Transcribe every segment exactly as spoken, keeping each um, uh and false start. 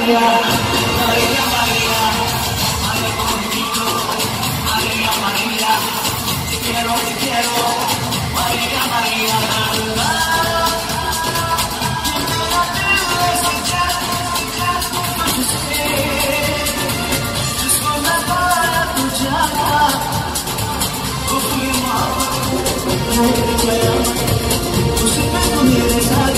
Maria, Maria, Maria, Maria contigo, Maria, Maria, te quiero, te quiero, Maria, Maria, जिसको मैं पाया तू जाना, वो पूरी उसी में तू मेरे साथ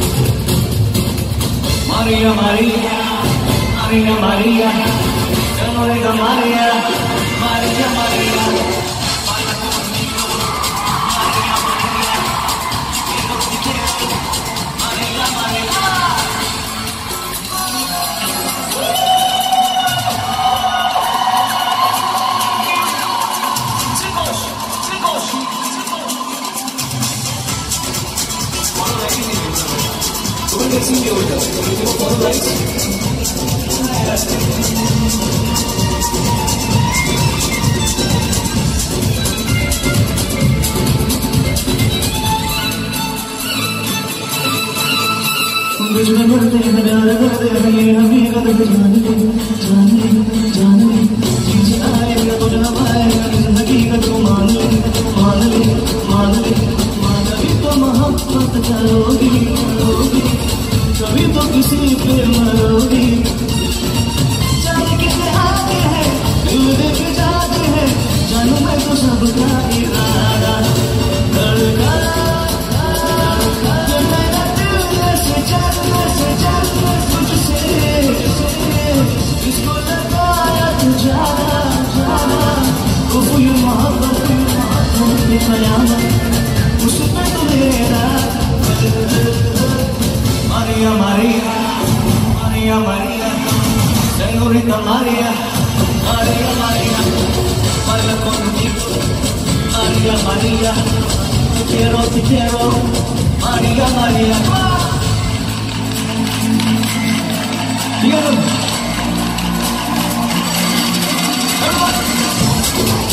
Maria, Maria, Maria, Maria, Sonu, Nigam, Maria, Maria, Maria, baila conmigo, Maria, Maria, quiero, te quiero, Maria, Maria. Chicos, chicos, We're getting you with us. We're going to right. मुझे मरते हैं प्यार करते हैं ये हकीकत जान ले जान ले जान ले तुझे आएगा तो जब आएगा इस हकीकत को मान ले मान ले मान ले मान ले तो मोहब्बत करोगी करोगी कभी तो किसी पे मरोगी जाने किसे आते हैं दिल देख जाते हैं जानू मैं तो सबका इरादा धड़का मेरा दिल से चलने से चलने तुझसे इसको लगाया तू जाना जाना वो ये मोहब्बत की कयामत उसमें तो मेरा Maria, Maria, Maria, Maria, señorita Maria, Maria, Maria, baila contigo, Maria, Maria, te quiero, te quiero, Maria, Maria. Dígalo.